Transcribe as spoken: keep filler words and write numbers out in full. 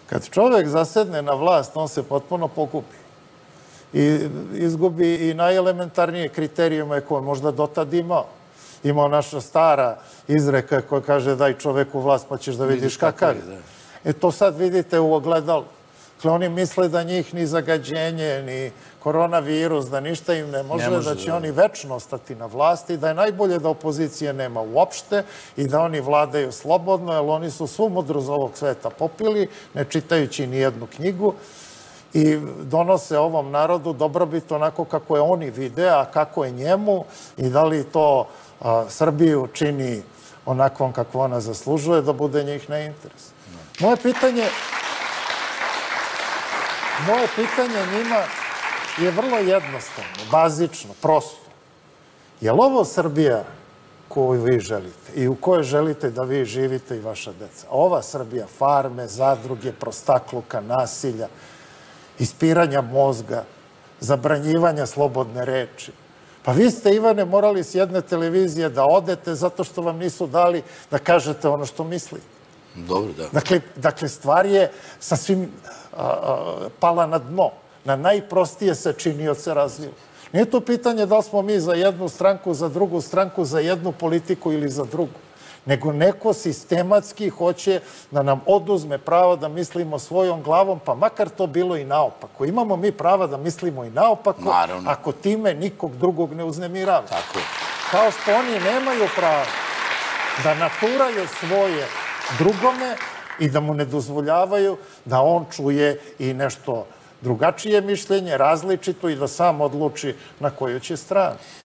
Kad čovek zasedne na vlast, on se potpuno pogubi. I izgubi i najelementarnije kriterijume koje možda dotad imao. Imao naša stara izreka koja kaže daj čoveku vlast pa ćeš da vidiš kakav je. E to sad vidite u ogledalu. Dakle, oni misle da njih ni zagađenje, ni koronavirus, da ništa im ne može, da će oni večno ostati na vlasti, da je najbolje da opozicije nema uopšte i da oni vladaju slobodno, jer oni su svu mudrost ovog sveta popili, ne čitajući ni jednu knjigu, i donose ovom narodu dobrobit onako kako je oni vide, a kako je njemu i da li to Srbiju čini onakvom kako ona zaslužuje, da bude njih na interes. Moje pitanje... Moje pitanje njima je vrlo jednostavno, bazično, prosto. Je li ovo Srbija koju vi želite i u kojoj želite da vi živite i vaša deca? Ova Srbija, farme, zadruge, prostakluka, nasilja, ispiranja mozga, zabranjivanja slobodne reči. Pa vi ste, Ivane, morali s jedne televizije da odete zato što vam nisu dali da kažete ono što mislite. Dobro, da. Dakle, stvar je sasvim pala na dno. Na najprostije se činioce razvilo. Nije to pitanje da li smo mi za jednu stranku, za drugu stranku, za jednu politiku ili za drugu. Nego neko sistematski hoće da nam oduzme pravo da mislimo svojom glavom, pa makar to bilo i naopako. Imamo mi prava da mislimo i naopako, ako time nikog drugog ne uznemiramo. Kao što oni nemaju pravo da naturaju svoje drugome i da mu ne dozvoljavaju da on čuje i nešto drugačije mišljenje, različito i da sam odluči na koju će stranu.